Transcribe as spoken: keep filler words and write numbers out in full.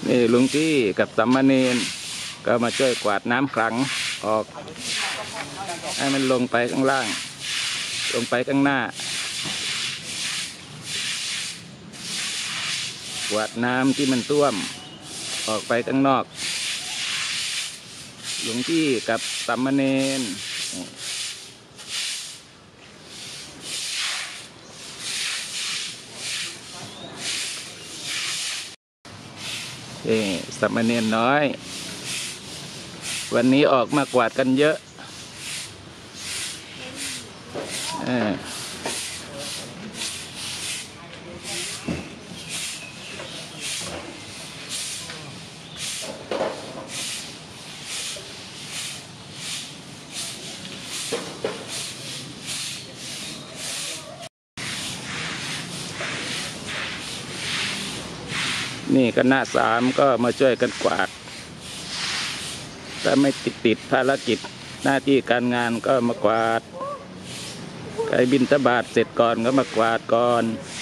นี่ลุงกี้กับสามเณรก็มาช่วยกวาดน้ำขลังออกให้มันลงไปข้างล่างลงไปข้างหน้ากวาดน้ำที่มันท่วมออกไปข้างนอกลุงกี้กับสามเณรเอ๊สามเณรน้อยวันนี้ออกมากวาดกันเยอะเออนี่คณะสามก็มาช่วยกันกวาดถ้าไม่ติดติดภารกิจหน้าที่การงานก็มากวาดใครบิณฑบาตเสร็จก่อนก็มากวาดก่อน